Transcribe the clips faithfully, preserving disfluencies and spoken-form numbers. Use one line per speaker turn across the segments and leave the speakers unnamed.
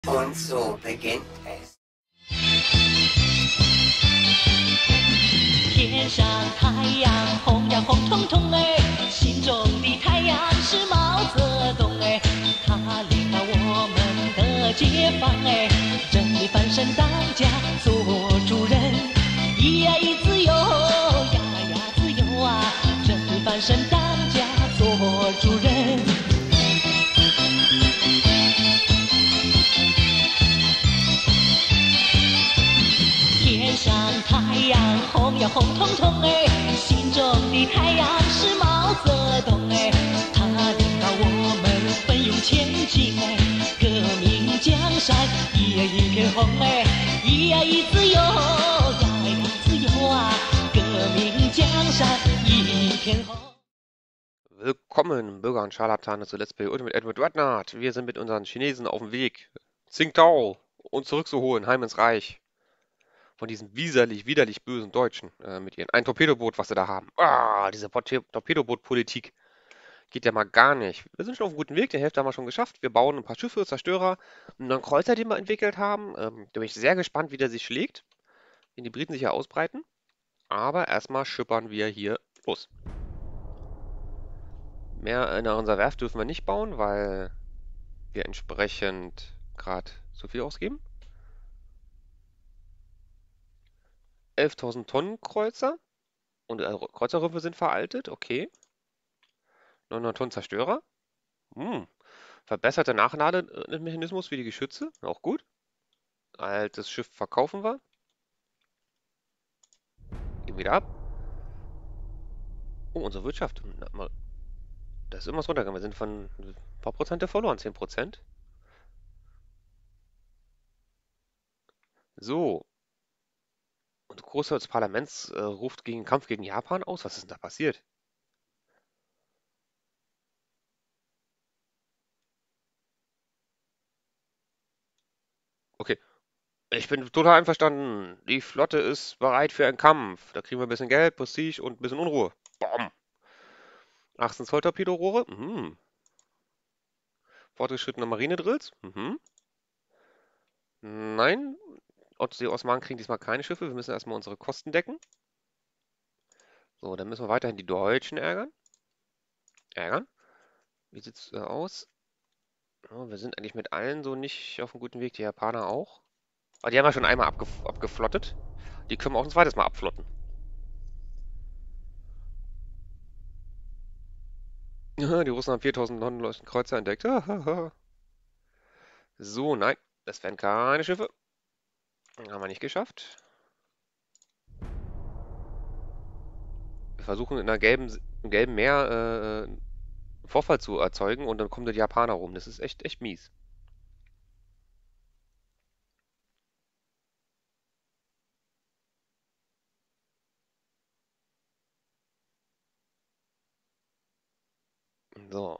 Und so beginnt es.
天上太阳红呀红彤彤哎，心中的太阳是毛泽东哎，他领导我们的解放哎，人民翻身当家做主人，咿呀咿自由呀呀自由啊，人民翻身当家做主人。天上太阳红呀红彤彤哎，心中的太阳是毛泽东哎，他领导我们奋勇前进哎，革命江山一呀一片红哎，咿呀咿自由呀呀自由啊，革命江山一片红。
Willkommen, Bürger und Scharlatane zu Let's Play Ultimate Edward Whatnot. Wir sind mit unseren Chinesen auf dem Weg, Tsingtao uns zurückzuholen, heim ins Reich. Von diesen widerlich, widerlich bösen Deutschen äh, mit ihren ein Torpedoboot, was sie da haben. Ah, diese Torpedoboot-Politik geht ja mal gar nicht. Wir sind schon auf einem guten Weg, die Hälfte haben wir schon geschafft. Wir bauen ein paar Schiffe, Zerstörer und einen Kreuzer, den wir entwickelt haben. Ähm, da bin ich sehr gespannt, wie der sich schlägt, wenn die Briten sich ja ausbreiten. Aber erstmal schippern wir hier los. Mehr in unserer Werft dürfen wir nicht bauen, weil wir entsprechend gerade zu viel ausgeben. elftausend Tonnen Kreuzer und äh, Kreuzerriffe sind veraltet, okay. neunhundert Tonnen Zerstörer. Hm. Verbesserter Nachlademechanismus für die Geschütze, auch gut. Altes Schiff verkaufen wir. Gehen wieder ab. Oh, unsere Wirtschaft. Da ist irgendwas runtergegangen. Wir sind von ein paar Prozente verloren, zehn Prozent. So. Und Großteil des Parlaments äh, ruft gegen Kampf gegen Japan aus. Was ist denn da passiert? Okay. Ich bin total einverstanden. Die Flotte ist bereit für einen Kampf. Da kriegen wir ein bisschen Geld, Prestige und ein bisschen Unruhe. Bom. achtzehn Zoll Torpedorohre. Mhm. Fortgeschrittene Marinedrills. Mhm. Nein. Die Osmanen kriegen diesmal keine Schiffe. Wir müssen erstmal unsere Kosten decken. So, dann müssen wir weiterhin die Deutschen ärgern. Ärgern. Wie sieht's äh, aus? Ja, wir sind eigentlich mit allen so nicht auf einem guten Weg. Die Japaner auch. Aber die haben wir schon einmal abgef abgeflottet. Die können wir auch ein zweites Mal abflotten. Die Russen haben viertausend Tonnen Kreuzer entdeckt. So, nein, das wären keine Schiffe. Haben wir nicht geschafft. Wir versuchen in der gelben, im gelben Meer äh, einen Vorfall zu erzeugen und dann kommen die Japaner rum. Das ist echt, echt mies. So.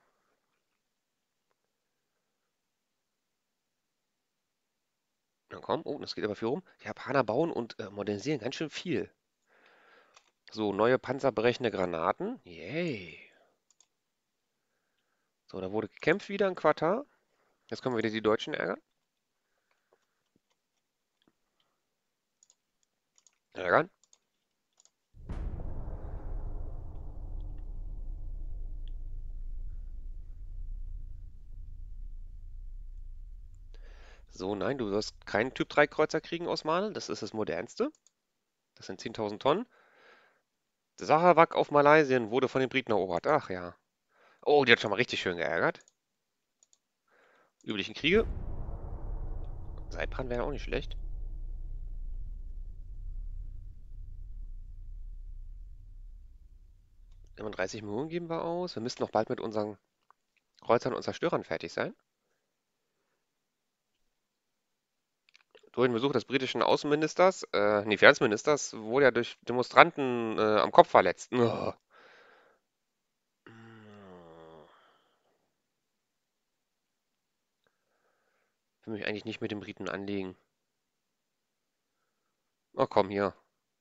Na komm, oh, das geht aber viel rum. Die Japaner bauen und äh, modernisieren ganz schön viel. So, neue panzerbrechende Granaten. Yay. So, da wurde gekämpft wieder in Qatar. Jetzt können wir wieder die Deutschen ärgern. Ärgern. So, nein, du wirst keinen Typ drei Kreuzer kriegen aus Male. Das ist das modernste. Das sind zehntausend Tonnen. Sarawak auf Malaysien wurde von den Briten erobert. Ach ja. Oh, die hat schon mal richtig schön geärgert. Üblichen Kriege. Seibrand wäre auch nicht schlecht. dreißig Millionen geben wir aus. Wir müssten noch bald mit unseren Kreuzern und Zerstörern fertig sein. Durch den Besuch des britischen Außenministers, äh, nee, Finanzministers, wurde er durch Demonstranten äh, am Kopf verletzt. Oh. Ich will mich eigentlich nicht mit den Briten anlegen. Oh, komm hier.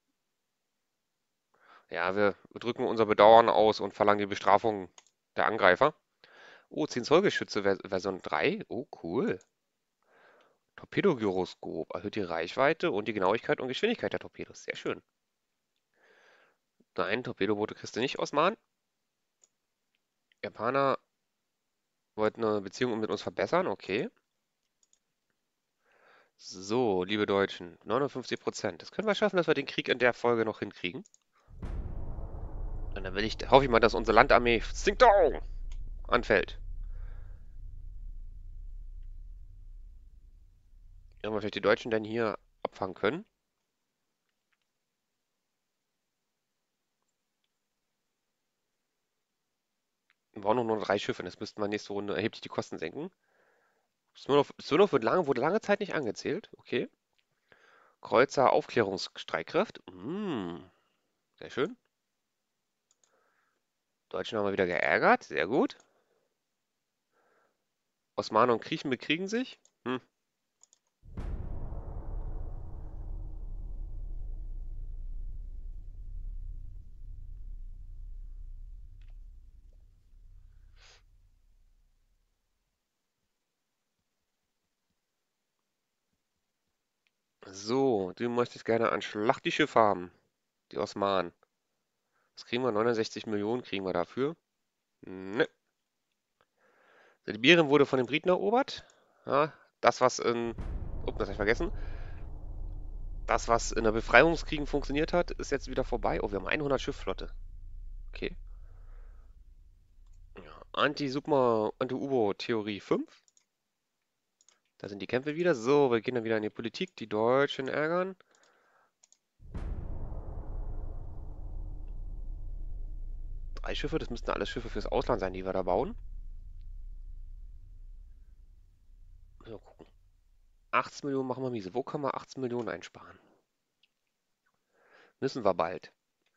Ja, wir drücken unser Bedauern aus und verlangen die Bestrafung der Angreifer. Oh, zehn Zoll Geschütze Ver Version drei. Oh, cool. Torpedogyroskop. Erhöht die Reichweite und die Genauigkeit und Geschwindigkeit der Torpedos. Sehr schön. Nein, Torpedoboote kriegst du nicht aus Mahn. Japaner wollten eine Beziehung mit uns verbessern. Okay. So, liebe Deutschen. neunundfünfzig Prozent. Das können wir schaffen, dass wir den Krieg in der Folge noch hinkriegen. Und dann will ich, hoffe ich mal, dass unsere Landarmee Tsingtao anfällt. Ja, wir vielleicht die Deutschen dann hier abfangen können. Wir brauchen nur noch drei Schiffe. Das müssten wir nächste Runde erheblich die Kosten senken. Smirnov wird lange, wurde lange Zeit nicht angezählt. Okay. Kreuzer Aufklärungsstreitkraft. Mm, sehr schön. Deutschen haben wir wieder geärgert. Sehr gut. Osmanen und Griechen bekriegen sich. Hm. So, du möchtest gerne ein Schlachtschiff haben. Die Osmanen. Was kriegen wir? neunundsechzig Millionen kriegen wir dafür. Ne. Sibirien wurde von den Briten erobert. Ja, das, was in... Oh, das habe ich vergessen. Das, was in der Befreiungskriegen funktioniert hat, ist jetzt wieder vorbei. Oh, wir haben hundert Schiffflotte. Okay. Ja, Anti-Submar, Anti-U-Boot-Theorie fünf. Da sind die Kämpfe wieder. So, wir gehen dann wieder in die Politik. Die Deutschen ärgern. Drei Schiffe, das müssten alles Schiffe fürs Ausland sein, die wir da bauen. So, gucken. achtzehn Millionen machen wir miese. Wo können wir achtzehn Millionen einsparen? Müssen wir bald.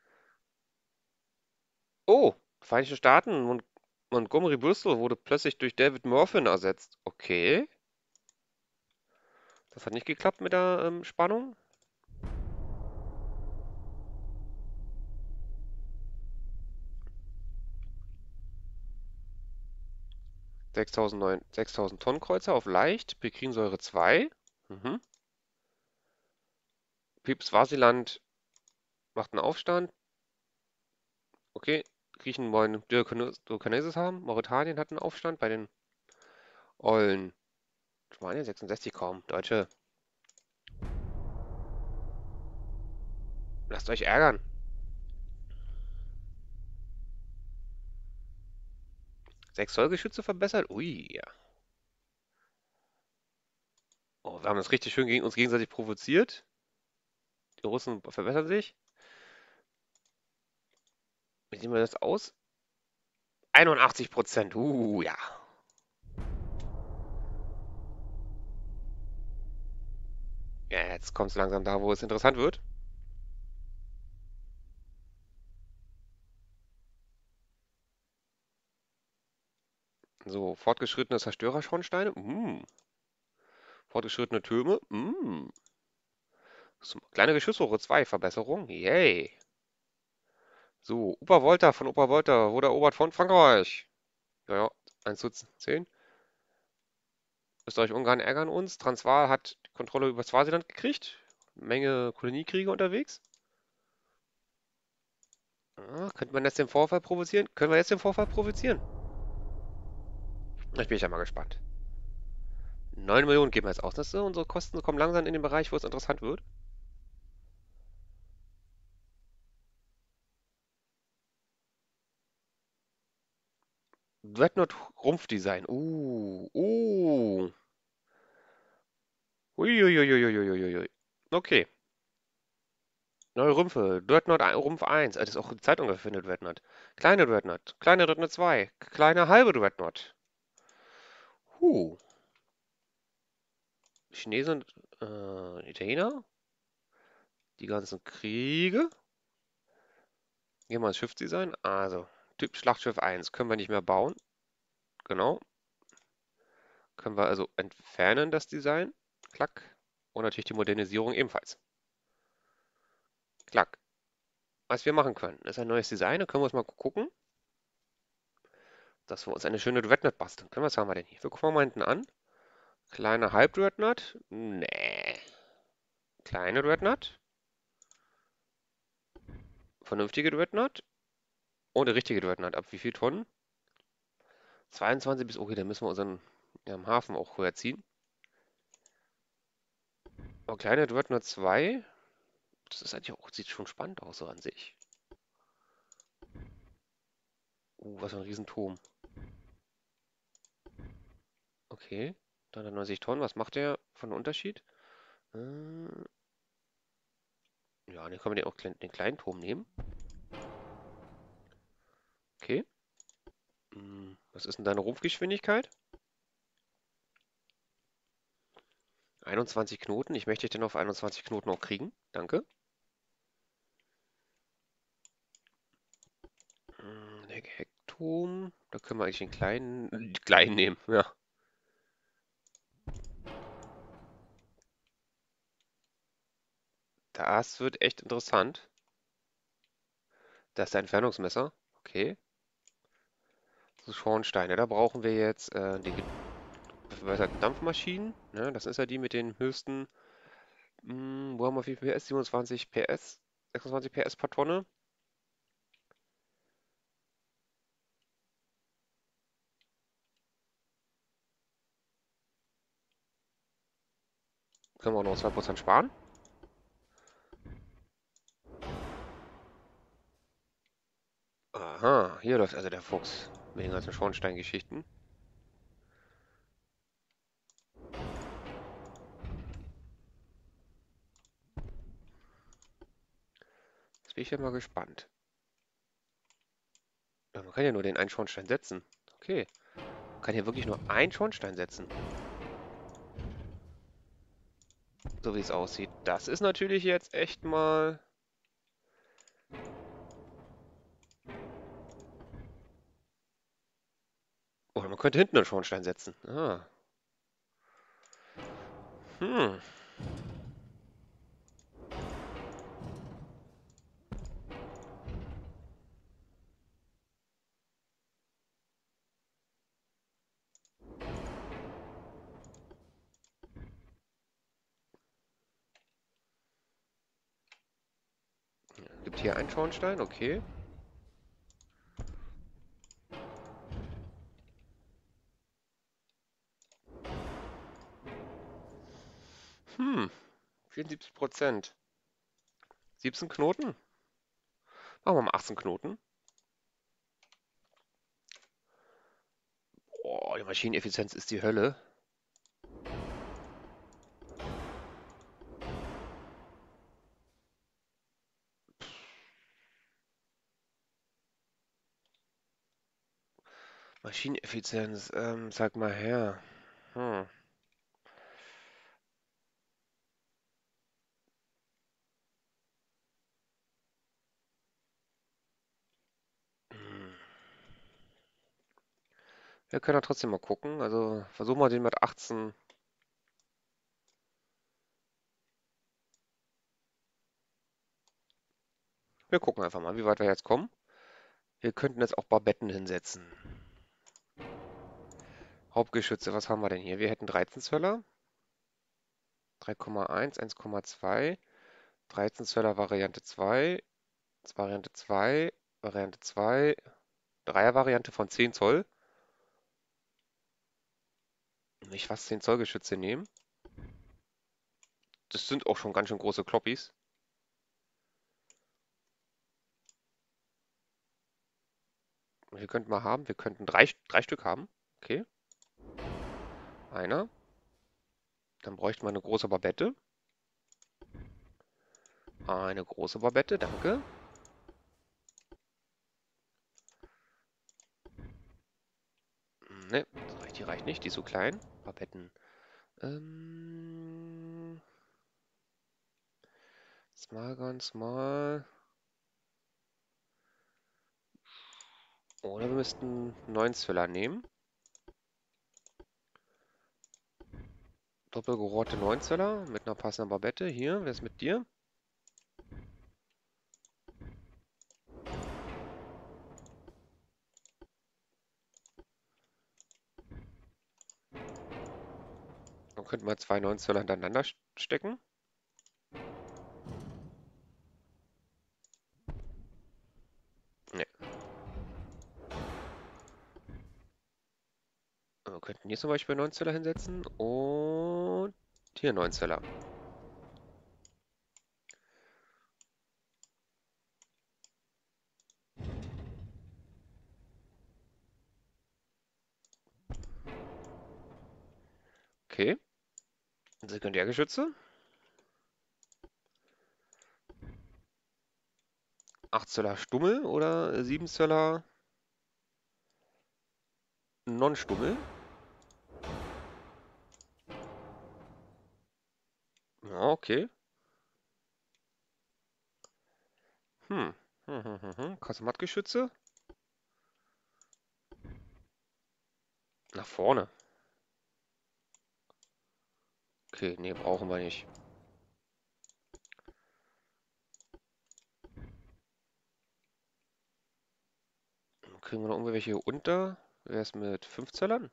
Oh, Vereinigte Staaten. Mon Montgomery Bristol wurde plötzlich durch David Morphin ersetzt. Okay. Das hat nicht geklappt mit der ähm, Spannung. sechstausend Tonnen Kreuzer auf leicht. Pikrinsäure zwei. Mhm. Pips Swasiland macht einen Aufstand. Okay. Griechen wollen Dyrkanesis haben. Mauretanien hat einen Aufstand bei den Ollen. Spanien sechsundsechzig kaum. Deutsche. Lasst euch ärgern. sechs Zoll Geschütze verbessert? Ui, ja. Oh, wir haben das richtig schön gegen uns gegenseitig provoziert. Die Russen verbessern sich. Wie sehen wir das aus? einundachtzig Prozent. Uh, ja. Ja, jetzt kommt es langsam da, wo es interessant wird. So, fortgeschrittene Zerstörerschornsteine. Mm. Fortgeschrittene Türme. Mm. So, kleine Geschossrohre zwei. Verbesserung. Yay. So, Obervolta von Obervolta wurde erobert von Frankreich. Ja, ja, eins zu zehn. Österreich-Ungarn ärgern uns. Transvaal hat die Kontrolle über Swasiland gekriegt. Menge Koloniekriege unterwegs. Ah, könnte man jetzt den Vorfall provozieren? Können wir jetzt den Vorfall provozieren? Ich bin ja mal gespannt. neun Millionen geben wir jetzt aus. Das ist, unsere Kosten kommen langsam in den Bereich, wo es interessant wird. Dreadnought Rumpfdesign. Uh, uh. Uiuiuiuiuiui. Okay. Neue Rümpfe. Dreadnought Rumpf eins. Das ist auch die Zeitung für eine Dreadnought. Kleine Dreadnought. Kleine Dreadnought zwei. Kleine halbe Dreadnought. Huh. Chinesen, äh, Italiener. Die ganzen Kriege. Gehen wir ins Schiffsdesign. Also, Typ Schlachtschiff eins. Können wir nicht mehr bauen. Genau. Können wir also entfernen, das Design. Klack. Und natürlich die Modernisierung ebenfalls. Klack. Was wir machen können, ist ein neues Design. Da können wir uns mal gucken, dass wir uns eine schöne Dreadnought basteln können. Was haben wir denn hier? Wir gucken mal hinten an. Kleine Halb-Dreadnought? Nee. Kleine Dreadnought? Vernünftige Dreadnought? Oh, eine richtige Dreadnought. Ab wie viel Tonnen? zweiundzwanzig bis... Okay, dann müssen wir unseren ja, im Hafen auch höher ziehen. Aber kleine Dreadnought zwei? Das ist eigentlich auch... Sieht schon spannend aus, so an sich. Uh, was für ein Riesenturm. Okay. dreihundertneunzig Tonnen. Was macht der von Unterschied? Äh, ja, dann können wir den auch klein, den kleinen Turm nehmen. Okay. Hm, was ist denn deine Rumpfgeschwindigkeit? einundzwanzig Knoten. Ich möchte dich denn auf einundzwanzig Knoten auch kriegen. Danke. Hm, der Heckturm. Da können wir eigentlich den kleinen, äh, kleinen nehmen. Ja. Das wird echt interessant. Das ist der Entfernungsmesser. Okay. So Schornsteine. Da brauchen wir jetzt äh, die verbesserten Dampfmaschinen. Ne? Das ist ja die mit den höchsten. Mh, wo haben wir wie viel P S? siebenundzwanzig P S. sechsundzwanzig P S pro Tonne. Können wir auch noch zwei Prozent sparen. Aha, hier läuft also der Fuchs mit den ganzen Schornsteingeschichten. Jetzt bin ich ja mal gespannt. Ja, man kann ja nur den einen Schornstein setzen. Okay. Man kann hier wirklich nur einen Schornstein setzen. So wie es aussieht. Das ist natürlich jetzt echt mal... Oder man könnte hinten einen Schornstein setzen. Ah. Hm. Gibt hier einen Schornstein, okay. Hm. vierundsiebzig Prozent. siebzehn Knoten? Machen wir mal achtzehn Knoten. Boah, die Maschineneffizienz ist die Hölle. Maschineneffizienz, ähm, sag mal her. Hm. Hm. Wir können ja trotzdem mal gucken. Also versuchen wir den mit achtzehn. Wir gucken einfach mal, wie weit wir jetzt kommen. Wir könnten jetzt auch Barbetten hinsetzen. Hauptgeschütze, was haben wir denn hier? Wir hätten dreizehn Zöller. drei Komma eins, eins Komma zwei. dreizehn Zöller Variante zwei. Variante zwei. Variante zwei. Dreier-Variante von zehn Zoll. Nicht fast zehn Zoll Geschütze nehmen. Das sind auch schon ganz schön große Kloppis. Wir könnten mal haben, wir könnten drei, drei Stück haben. Okay. Einer. Dann bräuchten wir eine große Barbette. Eine große Barbette, danke. Ne, die reicht nicht, die ist so klein. Barbetten. Ähm. Small, ganz small. Oder wir müssten neun Zöller nehmen. Doppelgerohrte neun Zöller mit einer passenden Barbette. Hier, wer ist mit dir? Dann könnten wir zwei neun Zöller hintereinander stecken. Ne. Wir könnten hier zum Beispiel neun Zöller hinsetzen und hier neun Zöller. Okay. Sekundärgeschütze. acht Zöller Stummel oder sieben Zöller Non-Stummel. Ja, okay. Hm. Hm, hm, hm, hm. Kasemattgeschütze. Nach vorne. Okay, nee, brauchen wir nicht. Kriegen wir noch irgendwelche hier unter? Wer ist mit fünf Zöllern?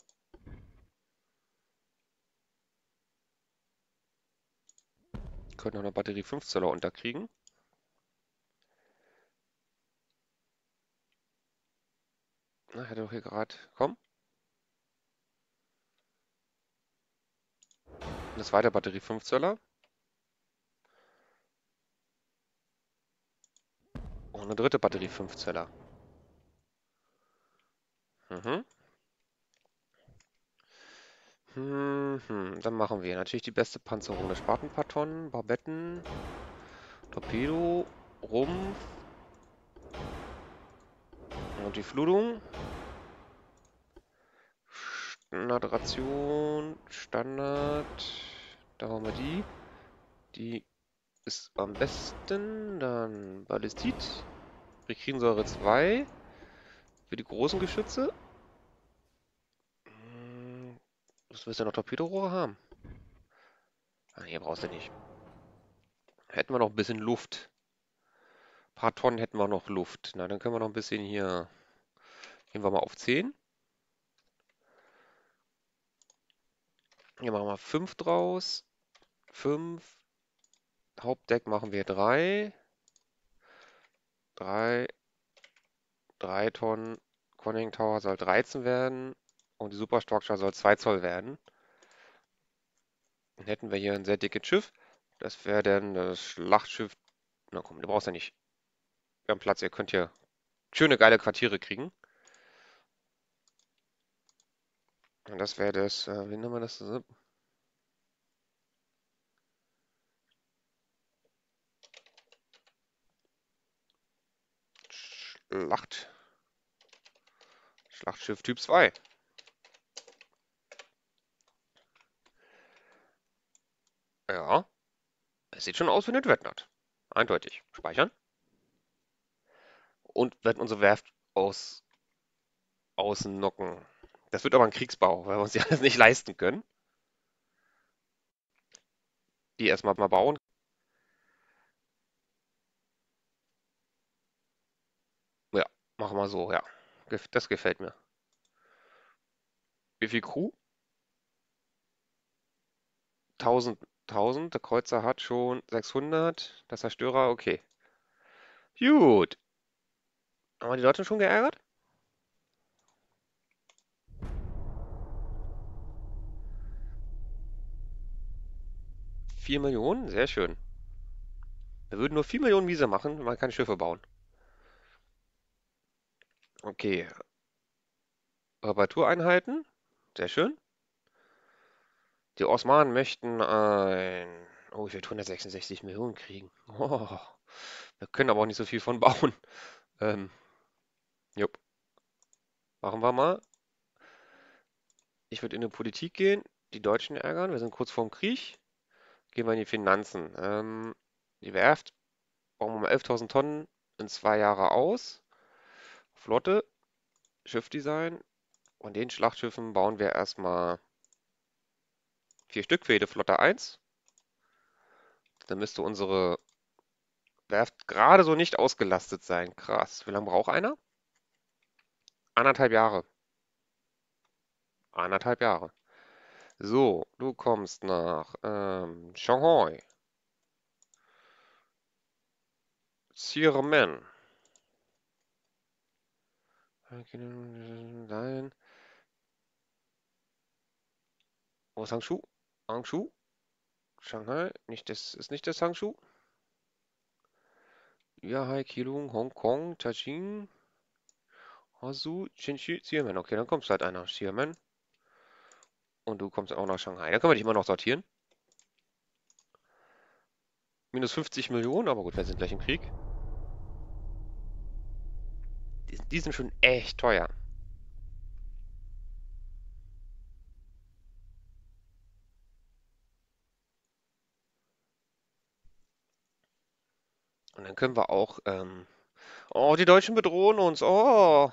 Können noch eine Batterie fünf Zöller unterkriegen. Na, hätte doch hier gerade. Komm. Eine zweite Batterie fünf Zöller. Und eine dritte Batterie fünf Zöller. Mhm. Hm, hm, dann machen wir natürlich die beste Panzerung. Da spart ein paar Tonnen, Barbetten, Torpedo, Rumpf und die Flutung. Standardration, Standard. Da haben wir die. Die ist am besten. Dann Ballistit. Rekrinsäure zwei. Für die großen Geschütze. Hm, was willst du noch? Torpedorohre haben? Ah, hier brauchst du nicht. Hätten wir noch ein bisschen Luft. Ein paar Tonnen hätten wir noch Luft. Na, dann können wir noch ein bisschen hier. Gehen wir mal auf zehn. Hier machen wir fünf draus. fünf. Hauptdeck machen wir drei. drei. drei Tonnen. Conning Tower soll dreizehn werden. Und die Superstructure soll zwei Zoll werden. Dann hätten wir hier ein sehr dickes Schiff. Das wäre dann das Schlachtschiff. Na komm, du brauchst ja nicht. Wir haben Platz, ihr könnt hier schöne, geile Quartiere kriegen. Und das wäre das, äh, wie nennen wir das? Schlacht. Schlachtschiff Typ zwei. Ja, es sieht schon aus wie eine Dreadnought. Eindeutig. Speichern. Und werden unsere Werft aus außen knocken. Das wird aber ein Kriegsbau, weil wir uns die alles nicht leisten können. Die erstmal mal bauen. Ja, machen wir so, ja. Gef- Das gefällt mir. Wie viel Crew? tausend, tausend. Der Kreuzer hat schon sechshundert. Der Zerstörer, okay. Gut. Haben wir die Leute schon geärgert? vier Millionen? Sehr schön. Wir würden nur vier Millionen Miese machen, wenn wir keine Schiffe bauen. Okay. Reparatureinheiten. Sehr schön. Die Osmanen möchten ein... Oh, ich will hundertsechsundsechzig Millionen kriegen. Oh, wir können aber auch nicht so viel von bauen. Ähm, jupp. Machen wir mal. Ich würde in die Politik gehen, die Deutschen ärgern. Wir sind kurz vorm Krieg. Gehen wir in die Finanzen. Ähm, die Werft bauen wir mal elftausend Tonnen in zwei Jahre aus. Flotte, Schiffdesign. Von den Schlachtschiffen bauen wir erstmal vier Stück für jede Flotte eins. Dann müsste unsere Werft gerade so nicht ausgelastet sein. Krass. Wie lange braucht einer? Anderthalb Jahre. Anderthalb Jahre. So, du kommst nach ähm, Shanghai. Xiamen. Nein. Wo ist Hangzhou? Hangzhou? Shanghai? Nicht das, ist nicht das Hangzhou? Yahai, Keelung, Hongkong, Tajin, Hangzhou, Chinchu, Xiamen. Okay, dann kommst du halt einer. Xiamen. Und du kommst auch nach Shanghai. Da können wir dich immer noch sortieren. Minus fünfzig Millionen, aber gut, wir sind gleich im Krieg. Die, die sind schon echt teuer. Und dann können wir auch, ähm, oh, die Deutschen bedrohen uns. Oh,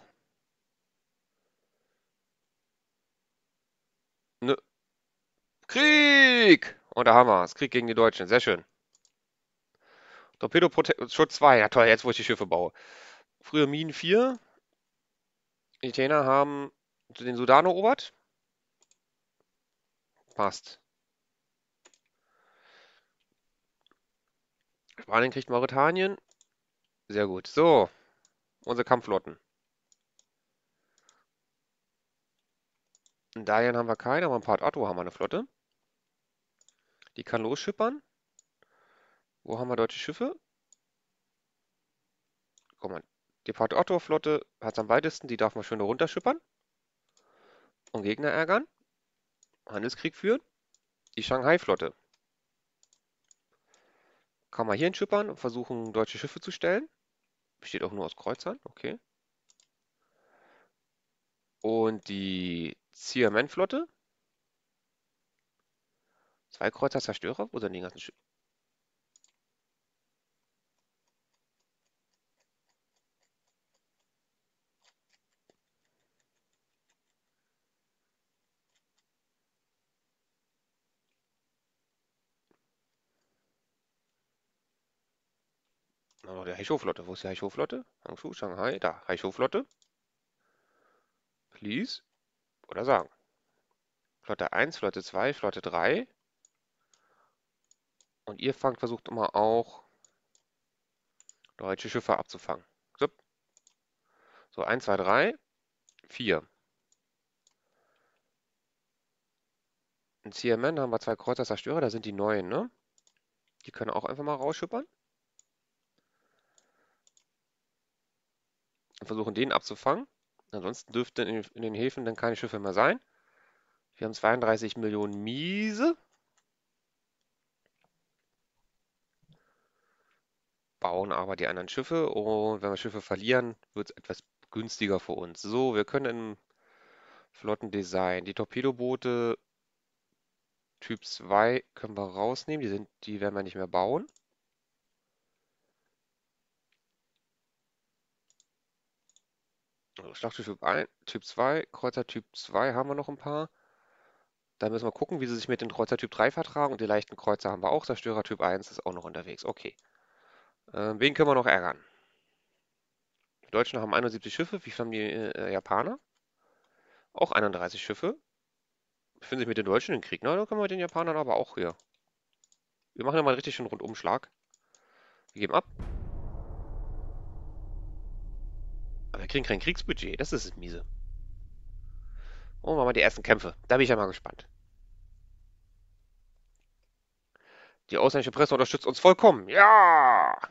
ne, Krieg! Und da haben wir es. Krieg gegen die Deutschen. Sehr schön. Torpedoschutz zwei. Ja toll, jetzt wo ich die Schiffe baue. Früher Minen vier. Die Italiener haben den Sudan erobert. Passt. Spanien kriegt Mauretanien. Sehr gut. So, unsere Kampfflotten. In Darien haben wir keine, aber in Port Arthur haben wir eine Flotte. Die kann losschippern. Wo haben wir deutsche Schiffe? Guck mal, die Port Arthur Flotte hat es am weitesten. Die darf man schön runterschippern und Gegner ärgern. Handelskrieg führen. Die Shanghai-Flotte kann man hier hinschippern und versuchen, deutsche Schiffe zu stellen. Besteht auch nur aus Kreuzern, okay. Und die Xiamen-Flotte. Zwei Kreuzer Zerstörer. Wo sind die ganzen Schiffe? Oh, der Haichou-Flotte. Wo ist die Haichou-Flotte? Hangzhou, Shanghai. Da, Haichou-Flotte. Please. Oder sagen. Flotte eins, Flotte zwei, Flotte drei. Und ihr fangt, versucht immer auch deutsche Schiffe abzufangen. So, so eins, zwei, drei, vier. In Xiamen haben wir zwei Kreuzer Zerstörer, da sind die neuen, ne? Die können auch einfach mal rausschippern. Und versuchen, den abzufangen. Ansonsten dürften in, in den Häfen dann keine Schiffe mehr sein. Wir haben zweiunddreißig Millionen Miese. Bauen aber die anderen Schiffe. Und wenn wir Schiffe verlieren, wird es etwas günstiger für uns. So, wir können im Flottendesign die Torpedoboote Typ zwei können wir rausnehmen. Die, sind, die werden wir nicht mehr bauen. Also Schlachtschiff Typ eins, Typ zwei, Kreuzer Typ zwei haben wir noch ein paar. Da müssen wir gucken, wie sie sich mit den Kreuzer Typ drei vertragen. Und die leichten Kreuzer haben wir auch. Zerstörer Typ eins ist auch noch unterwegs. Okay. Ähm, wen können wir noch ärgern? Die Deutschen haben einundsiebzig Schiffe. Wie viel haben die äh, Japaner? Auch einunddreißig Schiffe. Befinden sich mit den Deutschen im Krieg. Na, dann können wir den Japanern aber auch hier. Wir machen ja mal richtig schön Rundumschlag. Wir geben ab. Aber wir kriegen kein Kriegsbudget. Das ist das Miese. Und machen wir die ersten Kämpfe. Da bin ich ja mal gespannt. Die ausländische Presse unterstützt uns vollkommen. Ja!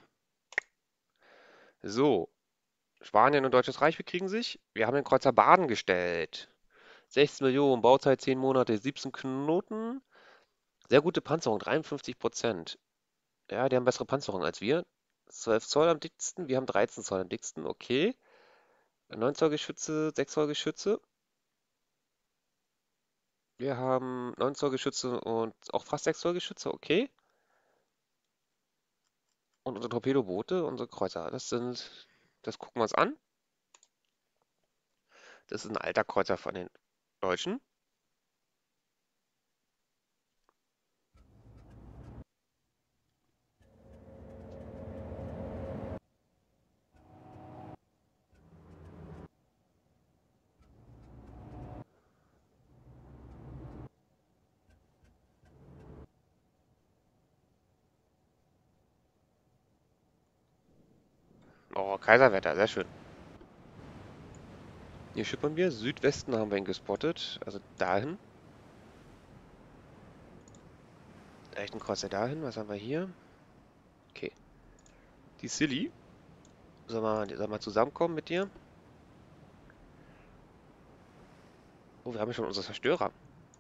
So. Spanien und Deutsches Reich bekriegen sich. Wir haben den Kreuzer Baden gestellt. sechzehn Millionen, Bauzeit zehn Monate, siebzehn Knoten. Sehr gute Panzerung, dreiundfünfzig Prozent. Ja, die haben bessere Panzerung als wir. zwölf Zoll am dicksten, wir haben dreizehn Zoll am dicksten, okay. neun Zoll Geschütze, sechs Zoll Geschütze. Wir haben neun Zoll Geschütze und auch fast sechs Zoll Geschütze, okay. Und unsere Torpedoboote, unsere Kreuzer, das sind, das gucken wir uns an. Das ist ein alter Kreuzer von den Deutschen. Oh, Kaiserwetter, sehr schön. Hier schippern wir. Südwesten haben wir ihn gespottet. Also dahin. Leichten Kreuzer dahin. Was haben wir hier? Okay. Die Silly. Sollen wir, sollen wir zusammenkommen mit dir? Oh, wir haben ja schon unsere Zerstörer.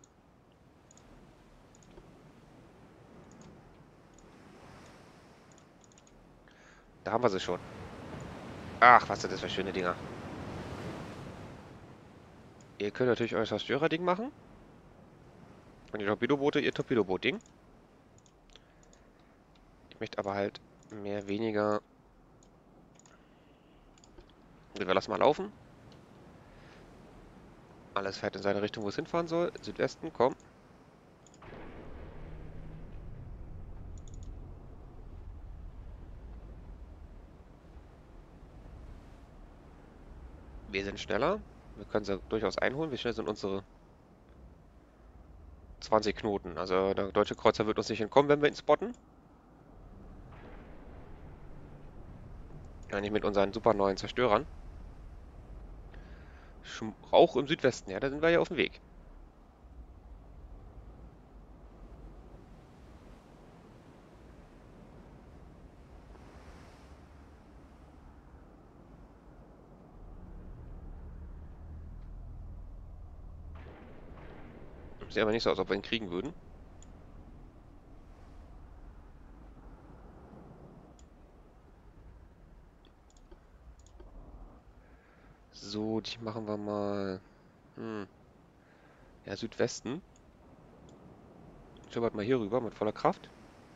Da haben wir sie schon. Ach, was sind das für schöne Dinger. Ihr könnt natürlich euer Zerstörer-Ding machen. Und die Torpedoboote, ihr Torpedoboot-Ding. Ich möchte aber halt mehr, weniger... Wir lassen mal laufen. Alles fährt in seine Richtung, wo es hinfahren soll. Südwesten, komm. Wir sind schneller. Wir können sie durchaus einholen. Wie schnell sind unsere zwanzig Knoten? Also der deutsche Kreuzer wird uns nicht entkommen, wenn wir ihn spotten. Ja, nicht mit unseren super neuen Zerstörern. Sch- Rauch im Südwesten. Ja, da sind wir ja auf dem Weg. Sieht aber nicht so aus, ob wir ihn kriegen würden. So, die machen wir mal. Hm. Ja, Südwesten. Schippert mal hier rüber mit voller Kraft.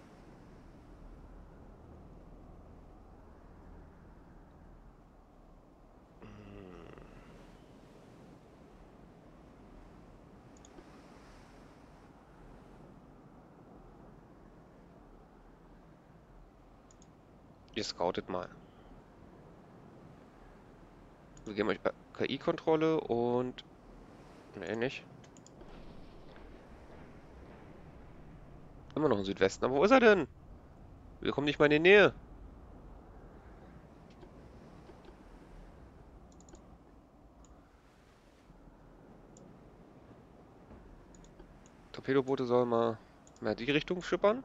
Ihr scoutet mal. Wir geben euch K I-Kontrolle und... Ne, nicht. Immer noch im Südwesten. Aber wo ist er denn? Wir kommen nicht mal in die Nähe. Torpedoboote sollen mal mehr die Richtung schippern.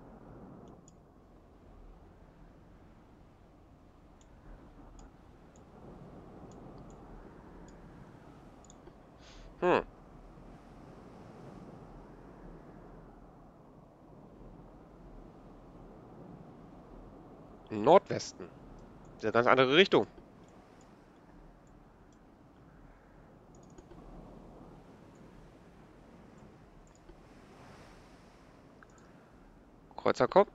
Hm. Nordwesten. Das ist eine ganz andere Richtung. Kreuzer, komm.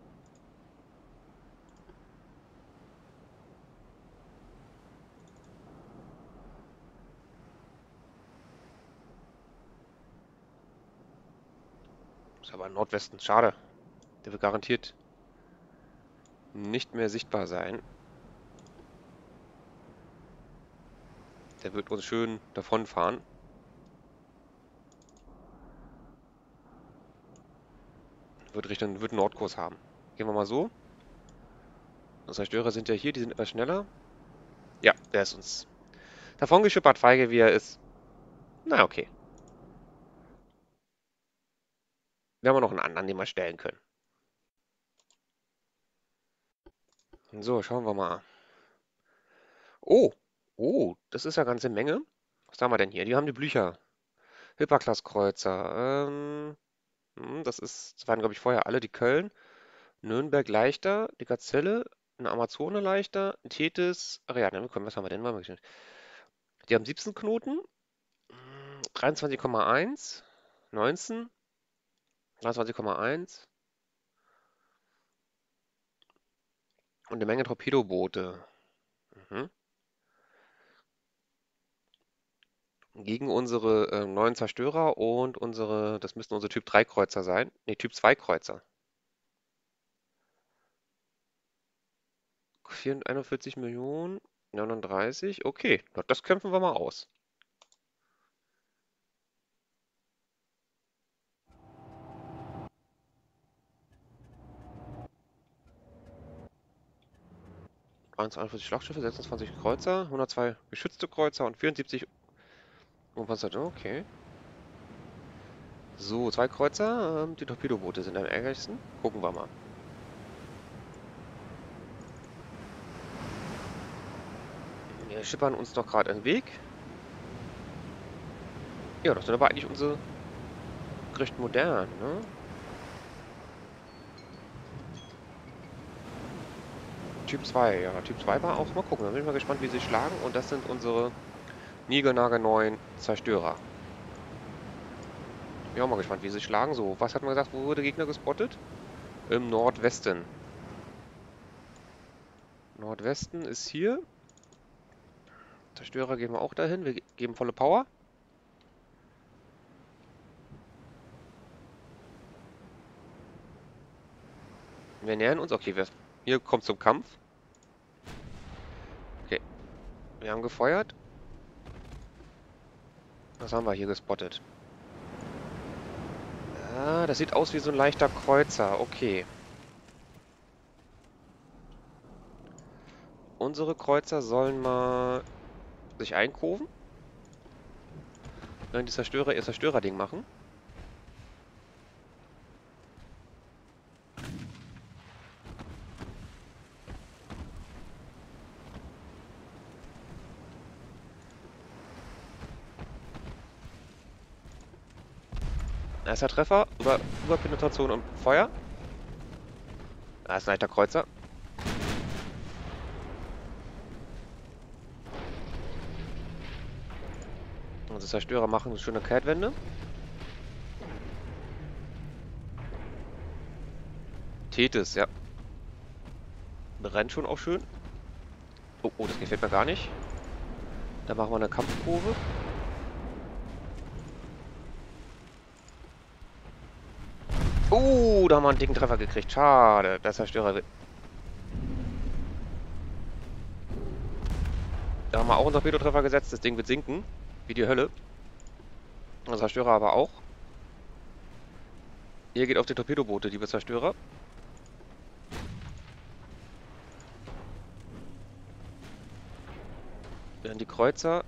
Ist aber im Nordwesten. Schade. Der wird garantiert nicht mehr sichtbar sein. Der wird uns schön davonfahren. Wird Richtung, wird einen Nordkurs haben. Gehen wir mal so. Unsere Zerstörer sind ja hier, die sind etwas schneller. Ja, der ist uns davon geschippert, feige wie er ist. Na, okay. Wir haben ja noch einen anderen, den wir stellen können. So, schauen wir mal. Oh, oh, das ist ja eine ganze Menge. Was haben wir denn hier? Die haben die Blücher. Hipparklass-Kreuzer. Ähm, hm, das ist, das waren, glaube ich, vorher alle die Köln. Nürnberg leichter, die Gazelle, eine Amazone leichter, ein Thetis. Ach ja, dann, komm, was haben wir denn? Mal mal- Die haben siebzehn Knoten, hm, dreiundzwanzig Komma eins, neunzehn, dreiundzwanzig Komma eins und eine Menge Torpedoboote. Mhm. Gegen unsere äh, neuen Zerstörer und unsere, das müssten unsere Typ drei Kreuzer sein. Ne, Typ zwei Kreuzer. einundvierzig Millionen, neununddreißig. Okay, na, das kämpfen wir mal aus. hunderteinundvierzig Schlachtschiffe, sechsundzwanzig Kreuzer, hundertzwei geschützte Kreuzer und vierundsiebzig umpanzerte. Okay. So, zwei Kreuzer. Ähm, die Torpedoboote sind am ärgerlichsten. Gucken wir mal. Wir schippern uns doch gerade einen Weg. Ja, das sind aber eigentlich unsere recht modern, ne? Typ zwei, ja. Typ zwei war auch. Mal gucken, da bin ich mal gespannt, wie sie schlagen. Und das sind unsere niegelnagelneuen Zerstörer. Bin auch mal gespannt, wie sie schlagen. So, was hat man gesagt, wo wurde der Gegner gespottet? Im Nordwesten. Nordwesten ist hier. Zerstörer geben wir auch dahin. Wir geben volle Power. Wir nähern uns. Okay, wir, hier kommt zum Kampf. Okay. Wir haben gefeuert. Was haben wir hier gespottet? Ah, das sieht aus wie so ein leichter Kreuzer. Okay. Unsere Kreuzer sollen mal sich einkurven. Während die Zerstörer ihr Zerstörerding machen. Erster Treffer, über, Überpenetration und Feuer. Da ist ein leichter Kreuzer. Unsere Zerstörer machen eine schöne Kehrtwende. Tethys, ja. Brennt schon auch schön. Oh, oh, das gefällt mir gar nicht. Da machen wir eine Kampfkurve. Oh, da haben wir einen dicken Treffer gekriegt. Schade, der Zerstörer wird. Da haben wir auch einen Torpedotreffer gesetzt. Das Ding wird sinken. Wie die Hölle. Der Zerstörer aber auch. Ihr geht auf die Torpedoboote, liebe Zerstörer. Dann die Kreuzer.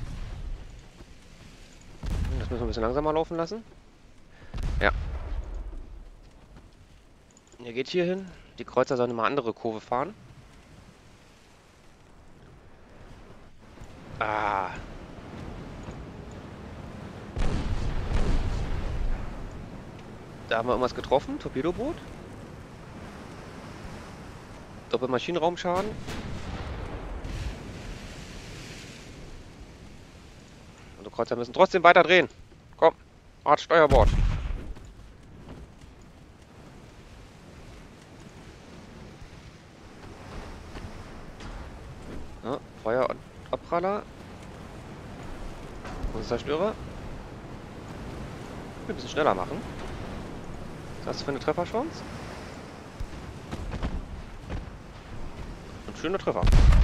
Das müssen wir ein bisschen langsamer laufen lassen. Ja. Ihr geht hier hin. Die Kreuzer sollen immer andere Kurve fahren. Ah. Da haben wir irgendwas getroffen. Torpedoboot. Doppelmaschinenraumschaden. Und die Kreuzer müssen trotzdem weiter drehen. Komm. Art Steuerbord. Ja, Feuer und Abpraller. Und Zerstörer. Ein bisschen schneller machen. Was hast du für eine Trefferchance? Ein schöner Treffer.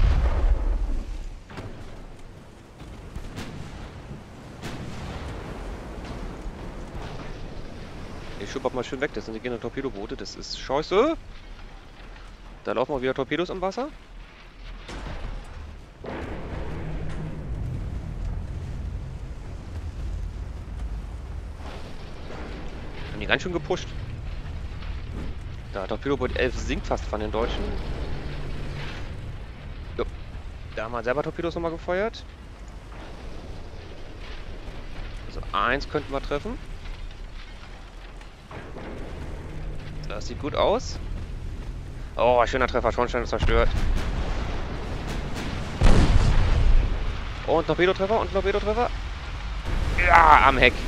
Ich schupp mal schön weg, das sind die gehen Torpedoboote, das ist scheiße. Da laufen auch wieder Torpedos im Wasser. Haben die ganz schön gepusht. Da Torpedoboot elf sinkt fast von den Deutschen. Jo. Da haben wir selber Torpedos nochmal gefeuert. Also eins könnten wir treffen. Das sieht gut aus. Oh, schöner Treffer, Schornstein zerstört. Und Torpedotreffer und Torpedotreffer. Ja, am Heck.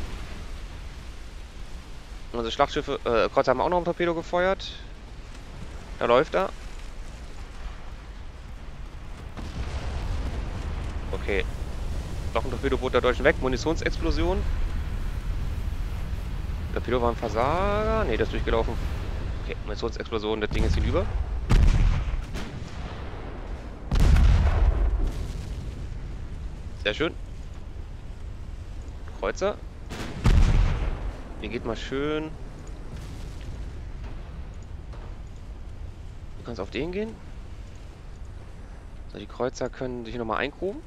Unsere Schlachtschiffe, äh, Kreuzer haben auch noch ein Torpedo gefeuert. Da läuft er. Okay. Noch ein Torpedoboot der Deutschen weg. Munitionsexplosion. Torpedo war ein Versager. Ne, das ist durchgelaufen. Okay, Munitionsexplosion, das Ding ist hinüber. Sehr schön. Kreuzer. Hier geht mal schön. Du kannst auf den gehen. So, die Kreuzer können sich nochmal eingruben.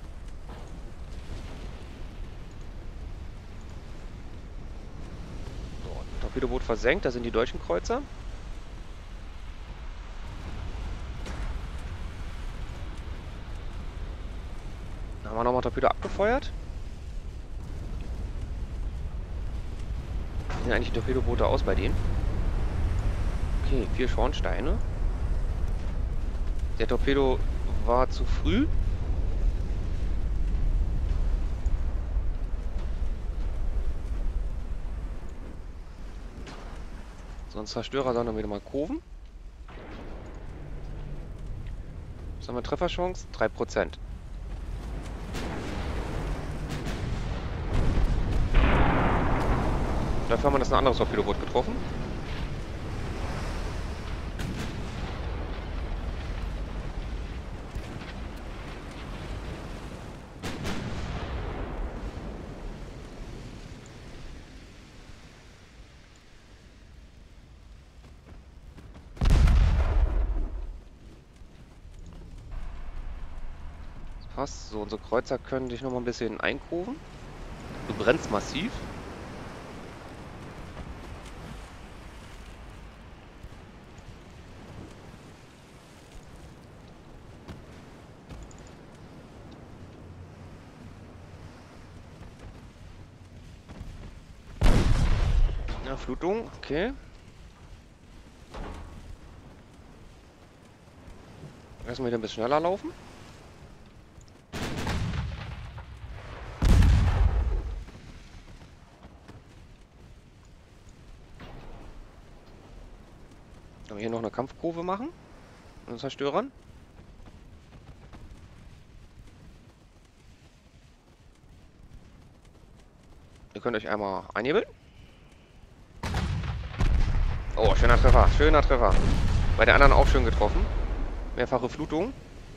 So, Torpedoboot versenkt, das sind die deutschen Kreuzer. Dann haben wir nochmal Torpedo abgefeuert. Wie sehen eigentlich die Torpedoboote aus bei denen? Okay, vier Schornsteine. Der Torpedo war zu früh. Sonst Zerstörer sollen dann wieder mal kurven. Was haben wir? Trefferchance? drei Prozent. Dafür haben wir das ein anderes Torpedoboot getroffen. Das passt. So, unsere Kreuzer können dich noch mal ein bisschen einkurven. Du brennst massiv. Ja, Flutung, okay. Erstmal wieder ein bisschen schneller laufen. Dann hier noch eine Kampfkurve machen. Mit den Zerstörern. Ihr könnt euch einmal einhebeln. Oh, schöner Treffer, schöner Treffer. Bei der anderen auch schön getroffen. Mehrfache Flutung.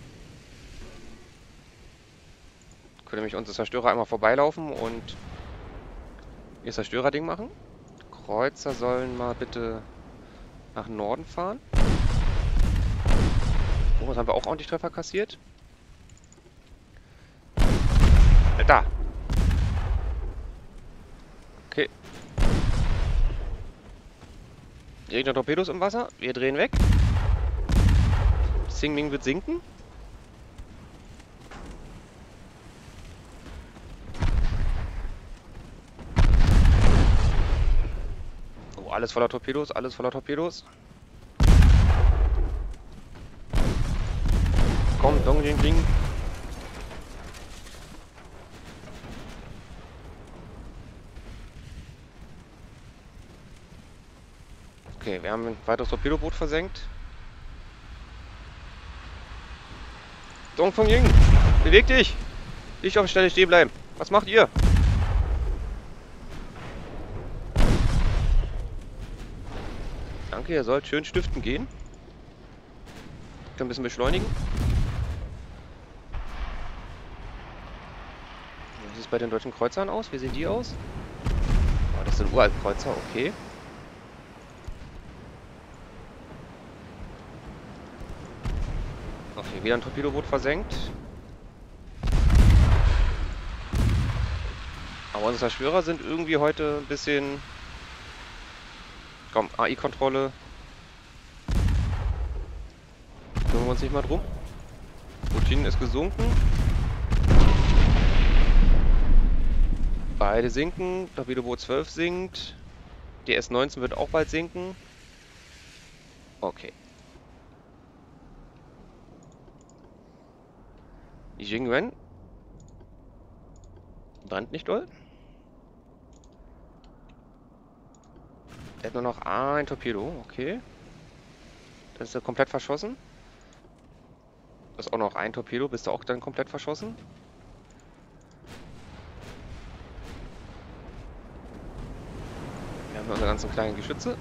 Können nämlich unsere Zerstörer einmal vorbeilaufen und ihr Zerstörerding machen. Kreuzer sollen mal bitte nach Norden fahren. Oh, was haben wir auch ordentlich Treffer kassiert? Alter! Okay. Gegner Torpedos im Wasser. Wir drehen weg. Xingming wird sinken. Oh, alles voller Torpedos, alles voller Torpedos. Komm, Dong Jing Jing. Okay, wir haben ein weiteres Torpedoboot versenkt. Dong Feng Ying, beweg dich! Nicht auf der Stelle stehen bleiben. Was macht ihr? Danke, ihr sollt schön stiften gehen. Ich kann ein bisschen beschleunigen. Wie sieht es bei den deutschen Kreuzern aus? Wie sehen die aus? Oh, das sind uralte Kreuzer, okay. Okay, wieder ein Torpedoboot versenkt. Aber unsere Zerstörer sind irgendwie heute ein bisschen... Komm, A I-Kontrolle. Kümmern wir uns nicht mal drum. Putin ist gesunken. Beide sinken. Torpedoboot zwölf sinkt. Die S neunzehn wird auch bald sinken. Okay. Die Jingwen brennt nicht doll. Er hat nur noch ein Torpedo, okay. Das ist ja komplett verschossen. Das ist auch noch ein Torpedo, bist du auch dann komplett verschossen. Wir haben unsere ganzen kleinen Geschütze.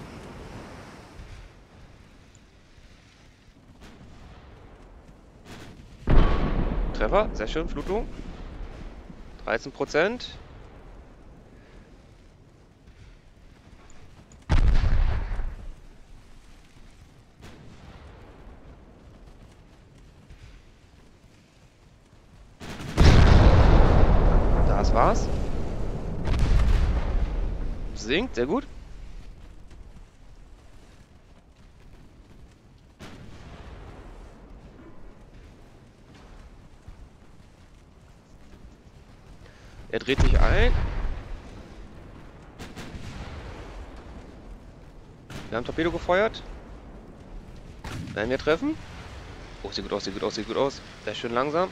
Treffer, sehr schön, Flutung. dreizehn Prozent. Das war's. Sinkt, sehr gut. Er dreht sich ein. Wir haben Torpedo gefeuert. Werden wir treffen? Oh, sieht gut aus, sieht gut aus, sieht gut aus. Sehr schön langsam.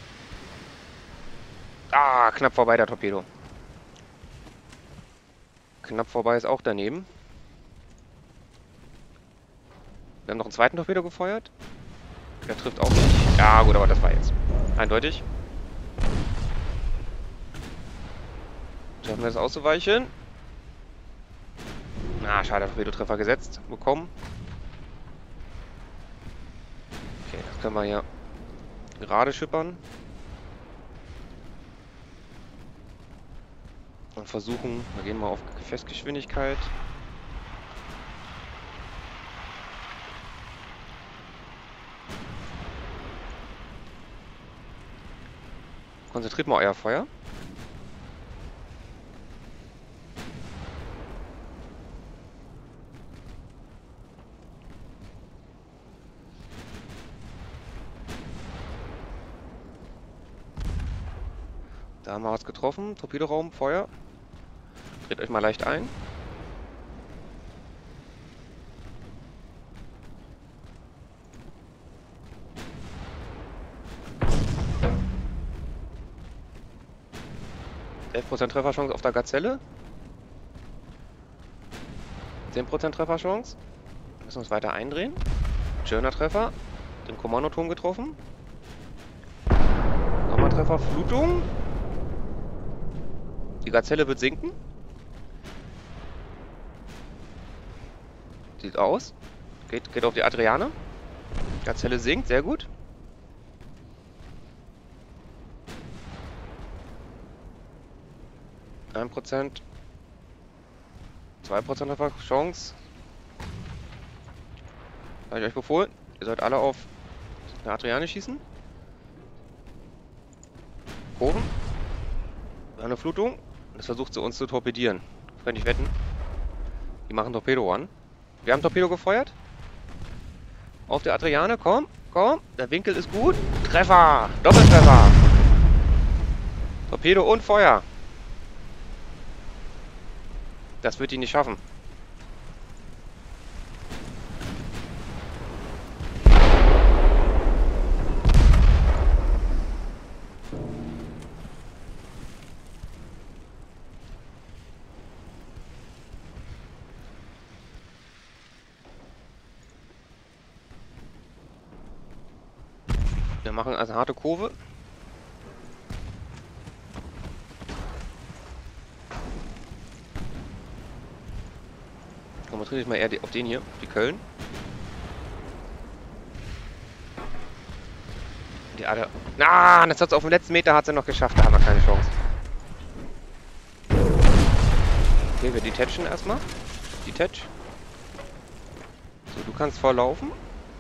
Ah, knapp vorbei der Torpedo. Knapp vorbei ist auch daneben. Wir haben noch einen zweiten Torpedo gefeuert. Der trifft auch nicht. Ja gut, aber das war jetzt eindeutig. Schaffen wir es auszuweichen. Ah, schade, Torpedo-Treffer gesetzt bekommen. Okay, das können wir hier gerade schippern. Und versuchen, wir gehen mal auf Festgeschwindigkeit. Konzentriert mal euer Feuer. Da haben wir was getroffen. Torpedoraum, Feuer. Dreht euch mal leicht ein. elf Prozent Trefferchance auf der Gazelle. zehn Prozent Trefferchance. Wir müssen uns weiter eindrehen. Schöner Treffer. Den Kommandoturm getroffen. Nochmal Treffer, Flutung. Die Gazelle wird sinken. Sieht aus. Geht, geht auf die Adriane. Gazelle sinkt, sehr gut. ein Prozent. zwei Prozent Chance. Habe ich euch befohlen. Ihr sollt alle auf eine Adriane schießen. Kurven. Eine Flutung. Das versucht sie uns zu torpedieren. Kann ich wetten. Die machen Torpedo an. Wir haben Torpedo gefeuert. Auf der Adriane. Komm, komm. Der Winkel ist gut. Treffer. Doppeltreffer. Torpedo und Feuer. Das wird die nicht schaffen. Wir machen also eine harte Kurve. Konzentriere ich mal eher auf den hier, auf die Köln. Die Ader. Ah, das hat es auf dem letzten Meter hat sie noch geschafft, da haben wir keine Chance. Okay, wir detachen erstmal. Detach. So, du kannst vorlaufen.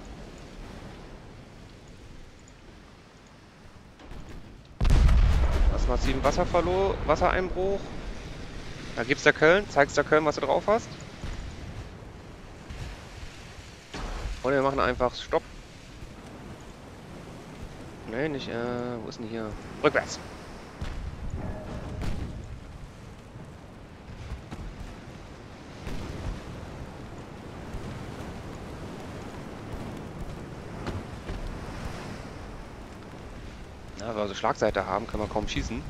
Massiven Wasserverlust, Wassereinbruch. Da gibt's der Köln. Zeigst der Köln, was du drauf hast. Und wir machen einfach Stopp. Ne, nicht, äh, wo ist denn hier? Rückwärts. Ja, wenn wir also Schlagseite haben, können wir kaum schießen.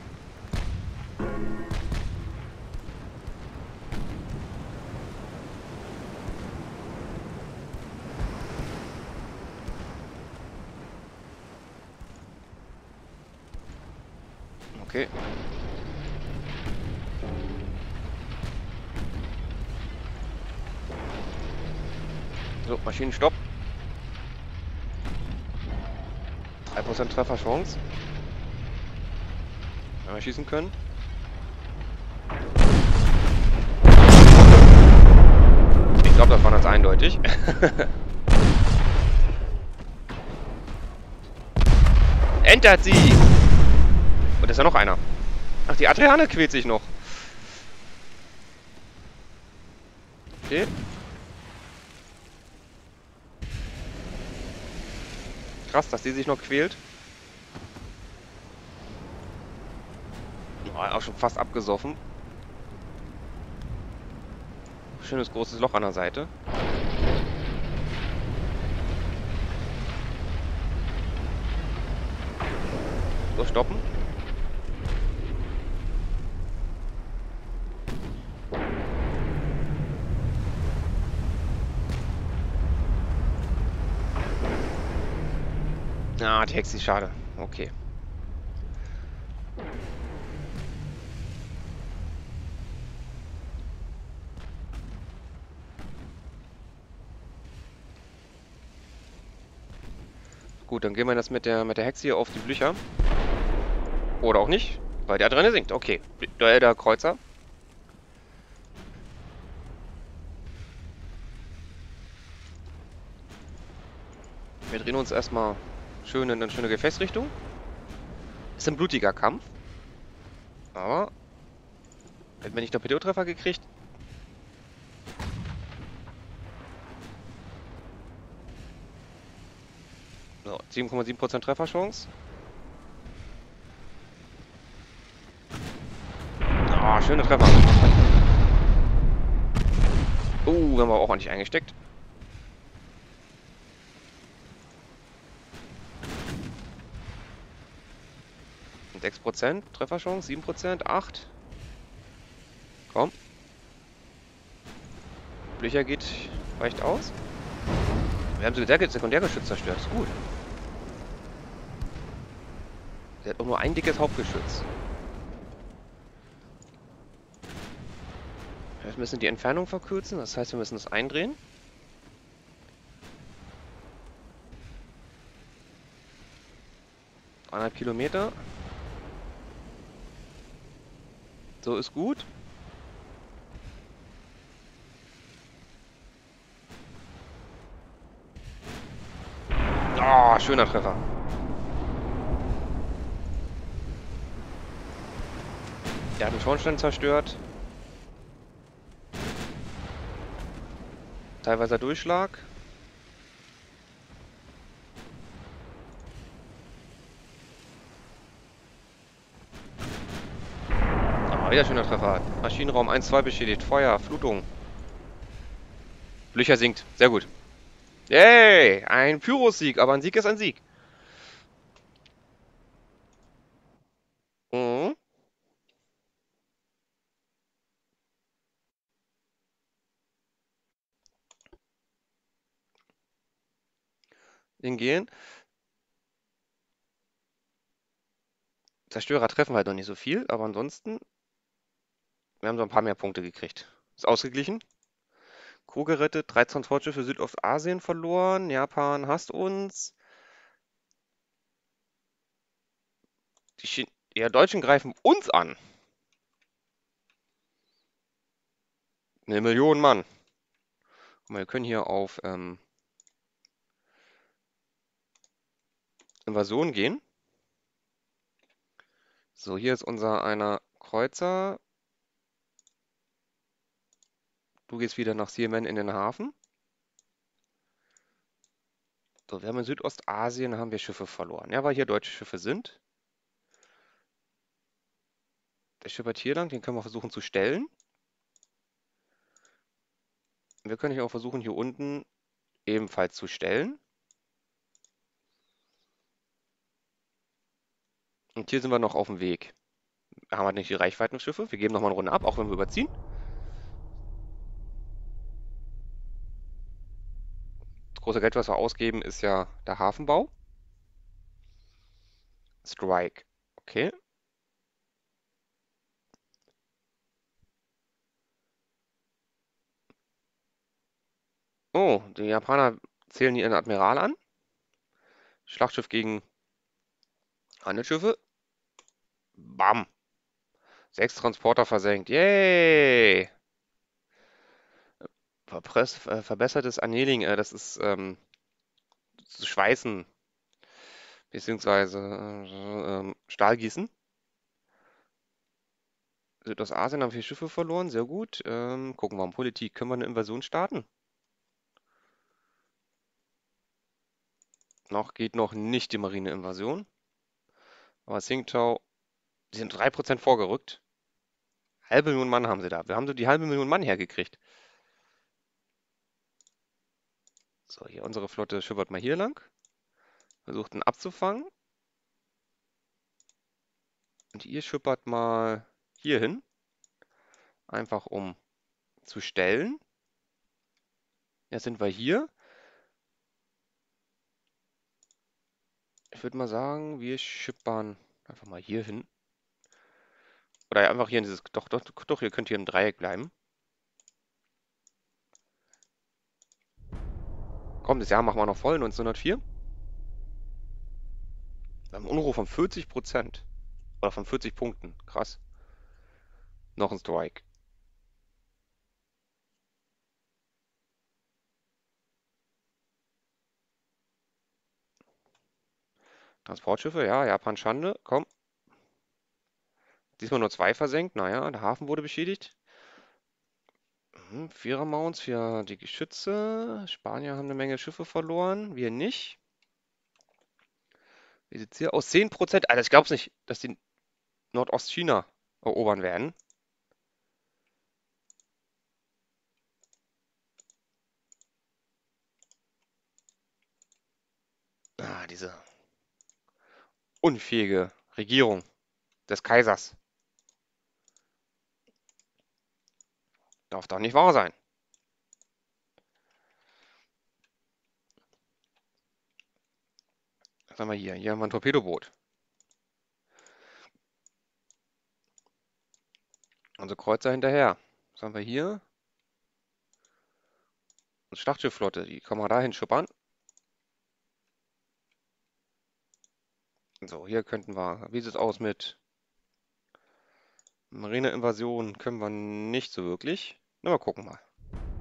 Okay. So, Maschinenstopp. drei Prozent Trefferchance. Wenn wir schießen können. Ich glaube, das war ganz eindeutig. Entert sie! Und da ist ja noch einer. Ach, die Adriane quält sich noch. Okay. Krass, dass die sich noch quält. Oh, auch schon fast abgesoffen. Schönes großes Loch an der Seite. So, stoppen. Ah, die Hexe, schade. Okay. Gut, dann gehen wir das mit der, mit der Hexe hier auf die Blücher. Oder auch nicht, weil der drin sinkt. Okay, Duell der Kreuzer. Wir drehen uns erstmal schön in eine schöne Gefechtsrichtung. Ist ein blutiger Kampf. Aber hätten wir nicht Torpedotreffer gekriegt. So, sieben Komma sieben Prozent Trefferchance. Ah, schöne Treffer. Oh, uh, wir haben aber auch nicht eingesteckt. sechs Prozent Trefferchance, sieben Prozent, acht. Komm. Blücher geht, reicht aus. Wir haben sogar Sekundärgeschütz zerstört, ist gut. Der hat auch nur ein dickes Hauptgeschütz. Wir müssen die Entfernung verkürzen, das heißt, wir müssen es eindrehen. Eineinhalb Kilometer. So ist gut. Oh, schöner Treffer. Der hat den Schornstein zerstört. Teilweise Durchschlag. Ah, wieder schöner Treffer. Maschinenraum eins zwei beschädigt. Feuer, Flutung. Blücher sinkt. Sehr gut. Yay! Ein Pyro-Sieg, aber ein Sieg ist ein Sieg. Mhm. Hingehen. Zerstörer treffen halt noch nicht so viel, aber ansonsten, wir haben so ein paar mehr Punkte gekriegt. Ist ausgeglichen. Crew gerettet, drei Transportschiffe Südostasien verloren, Japan hasst uns. Die Chin ja, Deutschen greifen uns an. Eine Million Mann. Und wir können hier auf ähm, Invasion gehen. So, hier ist unser einer Kreuzer. Du gehst wieder nach Xiamen in den Hafen. So, wir haben in Südostasien haben wir Schiffe verloren. Ja, weil hier deutsche Schiffe sind. Der schippert hier lang, den können wir versuchen zu stellen. Wir können hier auch versuchen, hier unten ebenfalls zu stellen. Und hier sind wir noch auf dem Weg. Haben wir nicht die Reichweitenschiffe. Wir geben nochmal eine Runde ab, auch wenn wir überziehen. Das große Geld, was wir ausgeben, ist ja der Hafenbau. Strike. Okay. Oh, die Japaner zählen ihren Admiral an. Schlachtschiff gegen Handelsschiffe. Bam. Sechs Transporter versenkt. Yay! Verpress, äh, verbessertes Annealing, äh, das ist ähm, zu schweißen. Beziehungsweise äh, ähm, Stahlgießen. Südostasien haben vier Schiffe verloren, sehr gut. Ähm, gucken wir mal, Politik. Können wir eine Invasion starten? Noch geht noch nicht die Marineinvasion. Aber Tsingtao, die sind drei Prozent vorgerückt. Halbe Million Mann haben sie da. Wir haben so die halbe Million Mann hergekriegt. So, hier unsere Flotte schippert mal hier lang. Versucht ihn abzufangen. Und ihr schippert mal hier hin. Einfach um zu stellen. Jetzt sind wir hier. Ich würde mal sagen, wir schippern einfach mal hier hin. Oder einfach hier in dieses. Doch, doch, doch, ihr könnt hier im Dreieck bleiben. Komm, das Jahr machen wir noch voll, neunzehnhundertvier. Wir haben einen Unruhe von vierzig Prozent. Oder von vierzig Punkten. Krass. Noch ein Strike. Transportschiffe, ja, Japan Schande, komm. Diesmal nur zwei versenkt, naja, der Hafen wurde beschädigt. Mhm, Vierer-Mounts für die Geschütze. Spanier haben eine Menge Schiffe verloren, wir nicht. Wie sieht's hier aus? zehn Prozent. Alter, ich glaub's nicht, dass die Nordostchina erobern werden. Ah, diese unfähige Regierung des Kaisers. Darf doch nicht wahr sein. Was haben wir hier? Hier haben wir ein Torpedoboot. Unsere Kreuzer hinterher. Was haben wir hier? Eine Schlachtschiffflotte, die kann man dahin schippern. So, hier könnten wir. Wie sieht es aus mit Marineinvasion? Können wir nicht so wirklich. Na, mal gucken mal.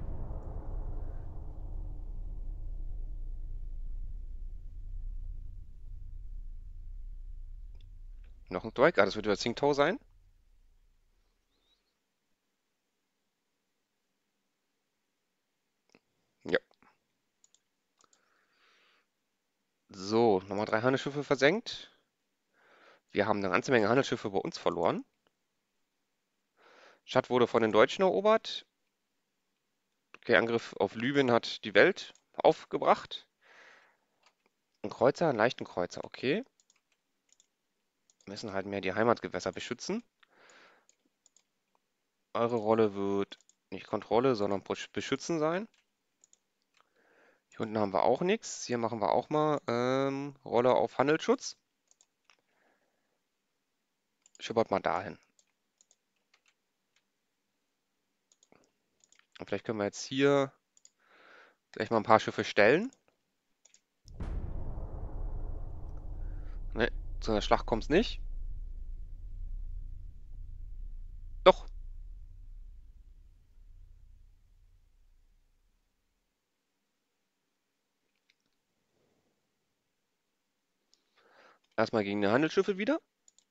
Noch ein Strike. Ah, das wird wieder Tsingtao sein. Ja. So, nochmal drei Handelsschiffe versenkt. Wir haben eine ganze Menge Handelsschiffe bei uns verloren. Tschad wurde von den Deutschen erobert. Der Angriff auf Libyen hat die Welt aufgebracht. Ein Kreuzer, einen leichten Kreuzer, okay. Wir müssen halt mehr die Heimatgewässer beschützen. Eure Rolle wird nicht Kontrolle, sondern Beschützen sein. Hier unten haben wir auch nichts. Hier machen wir auch mal ähm, Rolle auf Handelsschutz. Schippert mal dahin. Und vielleicht können wir jetzt hier gleich mal ein paar Schiffe stellen. Ne, zu einer Schlacht kommt es nicht. Doch. Erstmal gegen die Handelsschiffe wieder.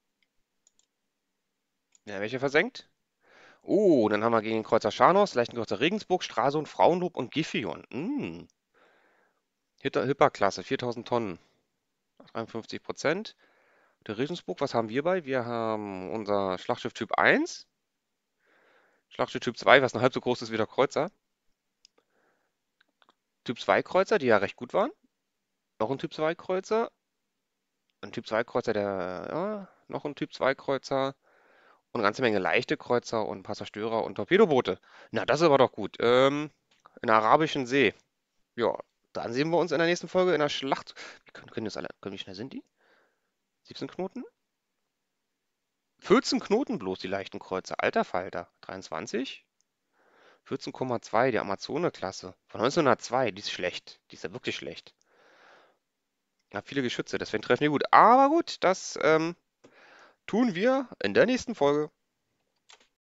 Ja, welche versenkt? Oh, dann haben wir gegen den Kreuzer Scharnos, leichten Kreuzer Regensburg, Stralsund, Frauenlob und Giffion. Mm. Hyperklasse, viertausend Tonnen. dreiundfünfzig Prozent. Der Regensburg, was haben wir bei? Wir haben unser Schlachtschiff Typ eins. Schlachtschiff Typ zwei, was noch halb so groß ist wie der Kreuzer. Typ zwei Kreuzer, die ja recht gut waren. Noch ein Typ zwei Kreuzer. Ein Typ zwei Kreuzer, der, ja, noch ein Typ zwei Kreuzer. Und eine ganze Menge leichte Kreuzer und ein paar Zerstörer und Torpedoboote. Na, das ist aber doch gut. Ähm, in der Arabischen See. Ja, dann sehen wir uns in der nächsten Folge in der Schlacht. Wie können, können das alle, können, wie schnell sind die? siebzehn Knoten? vierzehn Knoten bloß, die leichten Kreuzer. Alter Falter. dreiundzwanzig? vierzehn Komma zwei, die Amazone-Klasse. Von neunzehnhundertzwei, die ist schlecht. Die ist ja wirklich schlecht. Ja, viele Geschütze, deswegen treffen die gut. Aber gut, das ähm, tun wir in der nächsten Folge.